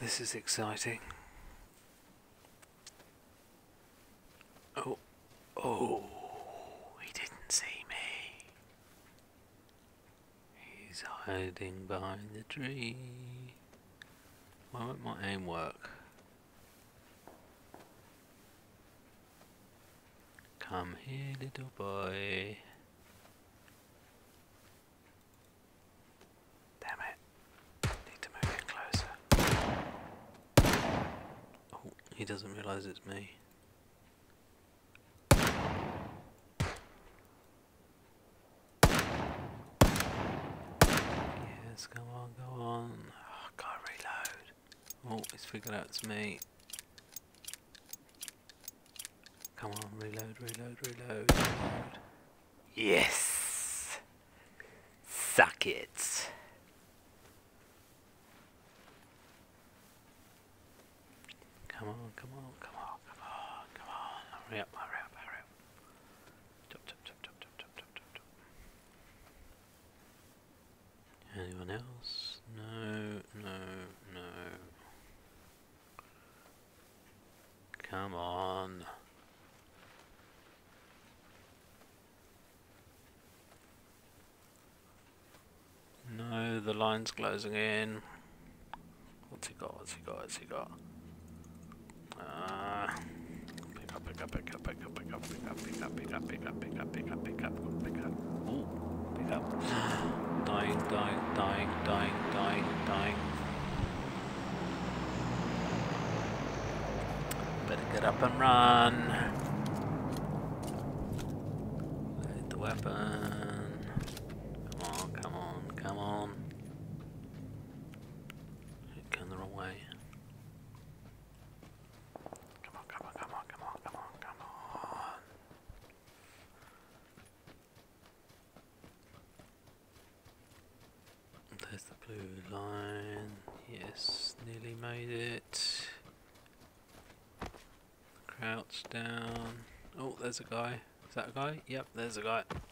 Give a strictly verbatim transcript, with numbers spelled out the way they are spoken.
This is exciting. Oh, oh, he didn't see me. He's hiding behind the tree. Why won't my aim work? Come here, little boy. Damn it. Need to move in closer. Oh, he doesn't realise it's me. Yes, go on, go on. Oh, I can't reload. Oh, he's figured out it's me. Come on, reload, reload, reload, reload. Yes! Suck it! Come on, come on, come on, come on, come on. Hurry up, hurry up, hurry up. Chop, chop, chop, chop, chop, chop, chop, chop, chop. Anyone else? No, no, no. Come on. No, the line's closing in. What's he got? What's he got? What's he got? Ah. Pick up, pick up, pick up, pick up, pick up, pick up, pick up, pick up, pick up, pick up, pick up, pick up, pick up. Ooh, pick up. Dying, dying, dying, dying, dying, dying. Better get up and run. Load the weapon. Come on, come on, come on. Going the wrong way. Come on, come on, come on, come on, come on, come on. There's the blue line. Yes, nearly made it. Crouch down. Oh, there's a guy. Is that a guy? Yep, there's a guy.